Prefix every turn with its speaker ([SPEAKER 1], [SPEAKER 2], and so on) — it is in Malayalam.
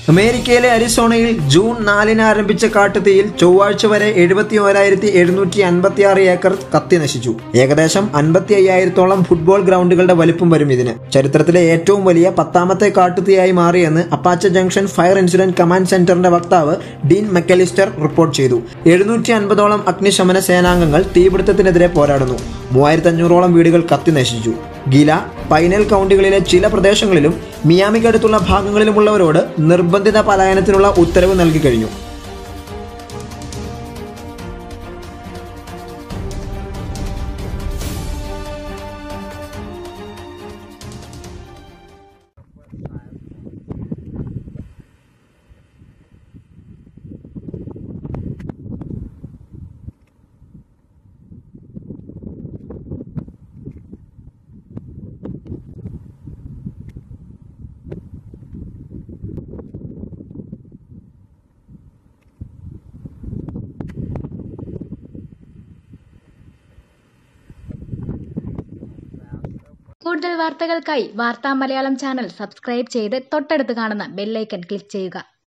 [SPEAKER 1] അമേരിക്കയിലെ അരിസോണയിൽ ജൂൺ 4-ന് ആരംഭിച്ച കാട്ടുതീയിൽ ചൊവ്വാഴ്ച വരെ 71,756 ഏക്കർ കത്തി നശിച്ചു. ഏകദേശം 55,000-ഓളം ഫുട്ബോൾ ഗ്രൗണ്ടുകളുടെ വലിപ്പം വരും ഇതിന്. ചരിത്രത്തിലെ ഏറ്റവും വലിയ 10ാമത്തെ കാട്ടുതീയായി മാറിയെന്ന് Apache junction fire incident command സെന്ററിന്റെ വക്താവ് ഡീൻ മെക്കലിസ്റ്റർ റിപ്പോർട്ട് ചെയ്തു. 750-ഓളം അഗ്നിശമന സേനാംഗങ്ങൾ തീപിടുത്തത്തിനെതിരെ പോരാടുന്നു. 3,500-ഓളം വീടുകൾ കത്തി നശിച്ചു. ഗില, പൈനൽ കൗണ്ടികളിലെ ചില പ്രദേശങ്ങളിലും മിയാമിക്കടുത്തുള്ള ഭാഗങ്ങളിലുമുള്ളവരോട് നിർബന്ധിത പലായനത്തിനുള്ള ഉത്തരവ് നൽകി കഴിഞ്ഞു.
[SPEAKER 2] കൂടുതൽ വാർത്തകൾക്കായി വാർത്താ മലയാളം ചാനൽ സബ്സ്ക്രൈബ് ചെയ്ത് തൊട്ടടുത്ത് കാണുന്ന ബെല്ലൈക്കൺ ക്ലിക്ക് ചെയ്യുക.